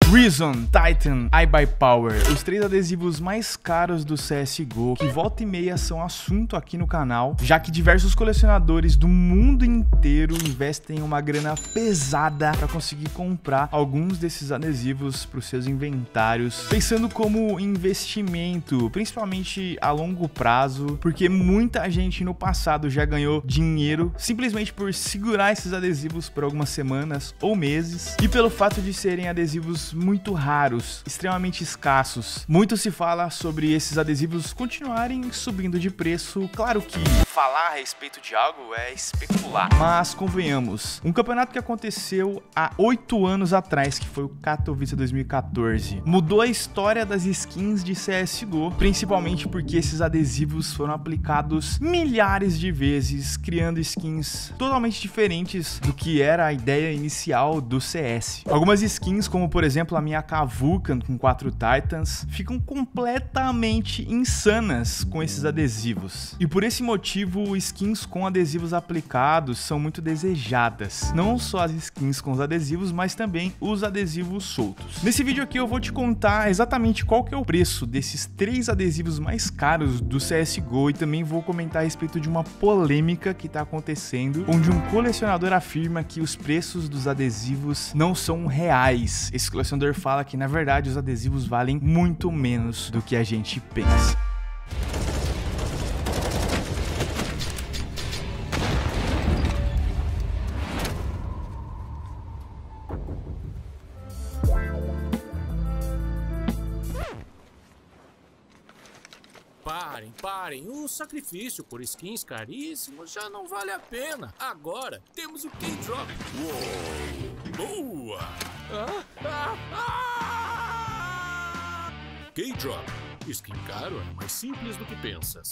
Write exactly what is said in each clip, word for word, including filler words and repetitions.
Reason, Titan, iBuyPower, os três adesivos mais caros do C S G O, que volta e meia são assunto aqui no canal, já que diversos colecionadores do mundo inteiro investem uma grana pesada para conseguir comprar alguns desses adesivos para os seus inventários, pensando como investimento, principalmente a longo prazo, porque muita gente no passado já ganhou dinheiro simplesmente por segurar esses adesivos por algumas semanas ou meses, e pelo fato de serem adesivos muito raros, extremamente escassos. Muito se fala sobre esses adesivos continuarem subindo de preço. Claro que falar a respeito de algo é especular, mas convenhamos, um campeonato que aconteceu há oito anos atrás, que foi o Katowice dois mil e quatorze, mudou a história das skins de C S G O, principalmente porque esses adesivos foram aplicados milhares de vezes, criando skins totalmente diferentes do que era a ideia inicial do C S. Algumas skins, como por exemplo a minha K Vulcan com quatro Titans, ficam completamente insanas com esses adesivos. E por esse motivo, skins com adesivos aplicados são muito desejadas. Não só as skins com os adesivos, mas também os adesivos soltos. Nesse vídeo aqui eu vou te contar exatamente qual que é o preço desses três adesivos mais caros do C S G O, e também vou comentar a respeito de uma polêmica que está acontecendo, onde um colecionador afirma que os preços dos adesivos não são reais. Esse colecionador fala que, na verdade, os adesivos valem muito menos do que a gente pensa. Parem, parem, o sacrifício por skins caríssimos já não vale a pena. Agora temos o K-Drop. Boa! Ah, ah, ah! K-Drop. Skin caro é mais simples do que pensas.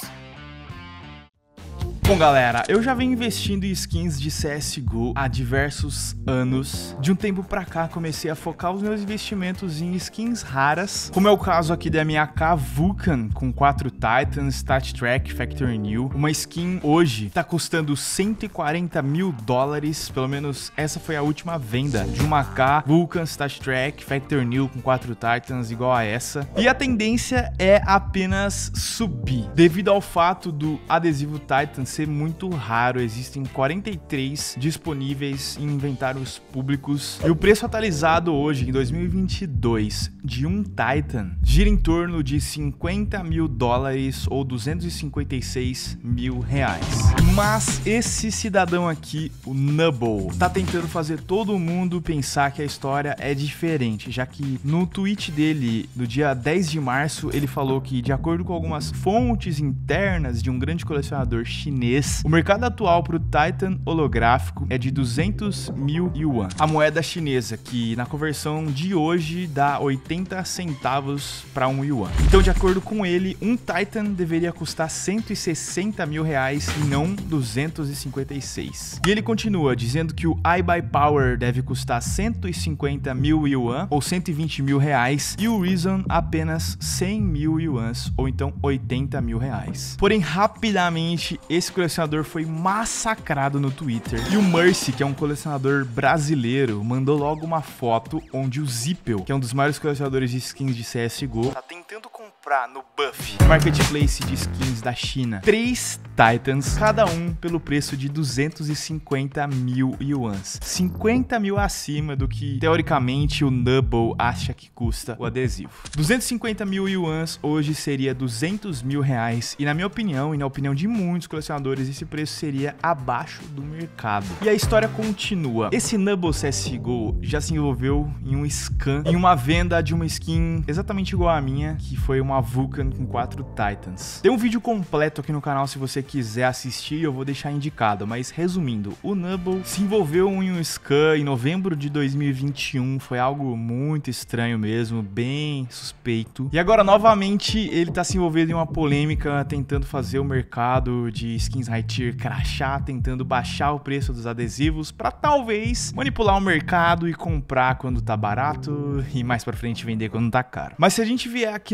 Bom, galera, eu já venho investindo em skins de C S G O há diversos anos. De um tempo pra cá, comecei a focar os meus investimentos em skins raras, como é o caso aqui da minha K Vulcan com quatro Titans, Stat Track, Factory New. Uma skin hoje tá custando cento e quarenta mil dólares, pelo menos essa foi a última venda de uma K Vulcan, Stat Track, Factory New com quatro Titans igual a essa. E a tendência é apenas subir, devido ao fato do adesivo Titan ser muito raro. Existem quarenta e três disponíveis em inventários públicos, e o preço atualizado hoje, em dois mil e vinte e dois, de um Titan gira em torno de cinquenta mil dólares ou duzentos e cinquenta e seis mil reais. Mas esse cidadão aqui, o Nubble, tá tentando fazer todo mundo pensar que a história é diferente, já que no tweet dele, no dia dez de março, ele falou que, de acordo com algumas fontes internas de um grande colecionador chinês, o mercado atual para o Titan holográfico é de duzentos mil yuan. A moeda chinesa, que na conversão de hoje dá oitenta centavos para um yuan. Então, de acordo com ele, um Titan deveria custar cento e sessenta mil reais e não duzentos e cinquenta e seis. E ele continua dizendo que o iBuyPower deve custar cento e cinquenta mil yuan ou cento e vinte mil reais, e o Reason apenas cem mil yuans ou então oitenta mil reais. Porém, rapidamente esse colecionador foi massacrado no Twitter, e o Mercy, que é um colecionador brasileiro, mandou logo uma foto onde o Zippel, que é um dos maiores colecionadores de skins de C S G O, tá tentando comprar no Buff, marketplace de skins da China, três Titans, cada um pelo preço de duzentos e cinquenta mil yuans, cinquenta mil acima do que teoricamente o Nubble acha que custa o adesivo. duzentos e cinquenta mil yuans hoje seria duzentos mil reais, e na minha opinião e na opinião de muitos colecionadores, esse preço seria abaixo do mercado. E a história continua. Esse Nubble C S G O já se envolveu em um scam, em uma venda de uma skin exatamente igual à minha, que foi uma Vulcan com quatro Titans. Tem um vídeo completo aqui no canal se você quiser assistir, eu vou deixar indicado, mas resumindo, o Nubble se envolveu em um scam em novembro de dois mil e vinte e um, foi algo muito estranho mesmo, bem suspeito. E agora, novamente, ele tá se envolvendo em uma polêmica, tentando fazer o mercado de skins high tier crachá, tentando baixar o preço dos adesivos para talvez manipular o mercado e comprar quando tá barato e mais pra frente vender quando tá caro. Mas se a gente vier aqui no Buff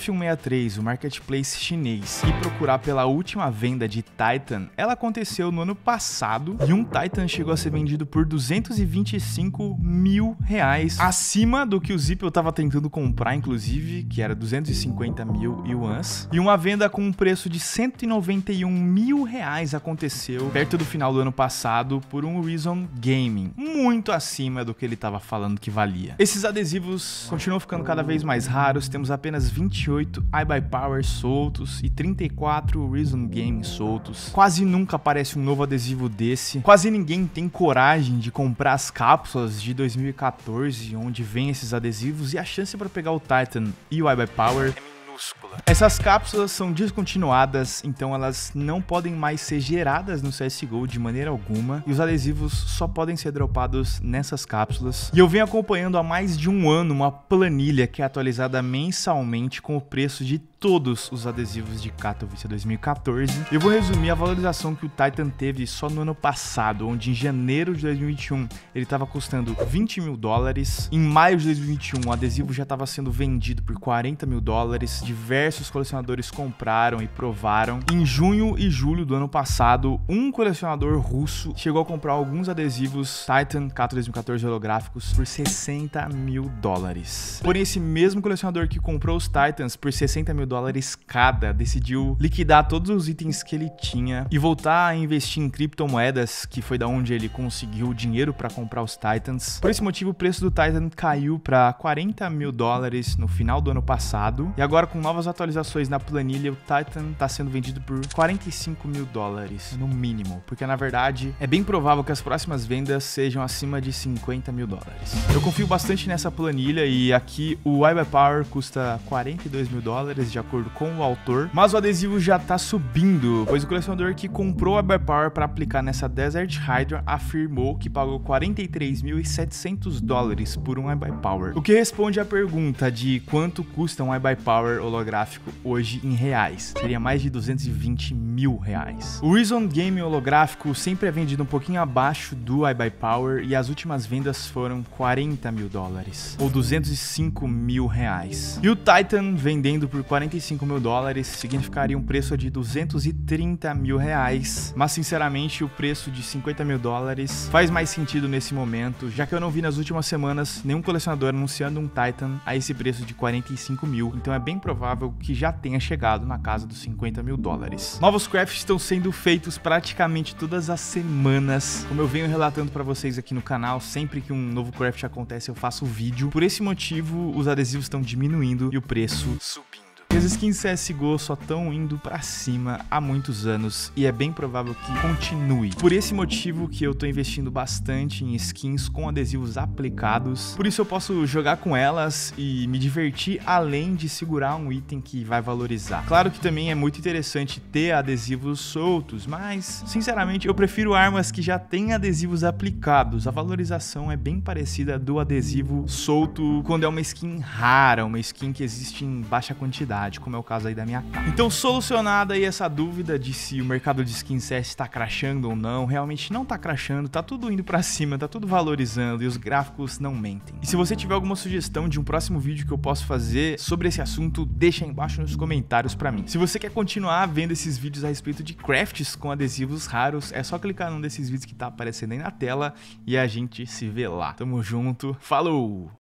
F cento e sessenta e três, o marketplace chinês, e procurar pela última venda de Titan, ela aconteceu no ano passado e um Titan chegou a ser vendido por duzentos e vinte e cinco mil reais, acima do que o Zippel estava tentando comprar, inclusive, que era duzentos e cinquenta mil yuans. E uma venda com um preço de cento e noventa e um mil reais aconteceu perto do final do ano passado por um Reason Gaming, muito acima do que ele estava falando que valia. Esses adesivos continuam ficando cada vez mais raros, temos apenas vinte e oito iBuyPower soltos e trinta e quatro Reason Gaming soltos. Quase nunca aparece um novo adesivo desse, quase ninguém tem coragem de comprar as cápsulas de dois mil e quatorze, onde vem esses adesivos, e a chance para pegar o Titan e o iBuyPower é minúscula. Essas cápsulas são descontinuadas, então elas não podem mais ser geradas no C S G O de maneira alguma, e os adesivos só podem ser dropados nessas cápsulas. E eu venho acompanhando há mais de um ano uma planilha que é atualizada mensalmente com o preço de todos os adesivos de Katowice dois mil e quatorze. Eu vou resumir a valorização que o Titan teve só no ano passado, onde em janeiro de dois mil e vinte e um ele estava custando vinte mil dólares. Em maio de dois mil e vinte e um o adesivo já estava sendo vendido por quarenta mil dólares. Diversos colecionadores compraram e provaram. Em junho e julho do ano passado, um colecionador russo chegou a comprar alguns adesivos Titan Kato dois mil e quatorze holográficos por sessenta mil dólares. Porém, esse mesmo colecionador que comprou os Titans por sessenta mil dólares cada decidiu liquidar todos os itens que ele tinha e voltar a investir em criptomoedas, que foi da onde ele conseguiu o dinheiro para comprar os Titans. Por esse motivo, o preço do Titan caiu para quarenta mil dólares no final do ano passado, e agora com novas atualizações na planilha, o Titan está sendo vendido por quarenta e cinco mil dólares no mínimo, porque na verdade é bem provável que as próximas vendas sejam acima de cinquenta mil dólares. Eu confio bastante nessa planilha, e aqui o iBuyPower custa quarenta e dois mil dólares de acordo com o autor, mas o adesivo já tá subindo, pois o colecionador que comprou a iBuyPower para aplicar nessa Desert Hydra afirmou que pagou quarenta e três mil e setecentos dólares por um iBuyPower, o que responde à pergunta de quanto custa um iBuyPower holográfico hoje em reais. Seria mais de duzentos e vinte mil reais. O Reason Game holográfico sempre é vendido um pouquinho abaixo do iBuyPower, e as últimas vendas foram quarenta mil dólares, ou duzentos e cinco mil reais. E o Titan vendendo por quarenta e cinco mil dólares significaria um preço de duzentos e trinta mil reais, mas sinceramente o preço de cinquenta mil dólares faz mais sentido nesse momento, já que eu não vi nas últimas semanas nenhum colecionador anunciando um Titan a esse preço de quarenta e cinco mil, então é bem provável que já tenha chegado na casa dos cinquenta mil dólares. Novos crafts estão sendo feitos praticamente todas as semanas, como eu venho relatando para vocês aqui no canal. Sempre que um novo craft acontece eu faço um vídeo. Por esse motivo os adesivos estão diminuindo e o preço subindo. As skins C S G O só estão indo pra cima há muitos anos, e é bem provável que continue. Por esse motivo que eu tô investindo bastante em skins com adesivos aplicados, por isso eu posso jogar com elas e me divertir, além de segurar um item que vai valorizar. Claro que também é muito interessante ter adesivos soltos, mas sinceramente eu prefiro armas que já têm adesivos aplicados. A valorização é bem parecida do adesivo solto quando é uma skin rara, uma skin que existe em baixa quantidade, como é o caso aí da minha K. Então, solucionada aí essa dúvida de se o mercado de skins C S está crashando ou não, realmente não tá crashando, tá tudo indo pra cima, tá tudo valorizando, e os gráficos não mentem. E se você tiver alguma sugestão de um próximo vídeo que eu posso fazer sobre esse assunto, deixa aí embaixo nos comentários pra mim. Se você quer continuar vendo esses vídeos a respeito de crafts com adesivos raros, é só clicar num desses vídeos que tá aparecendo aí na tela e a gente se vê lá. Tamo junto, falou!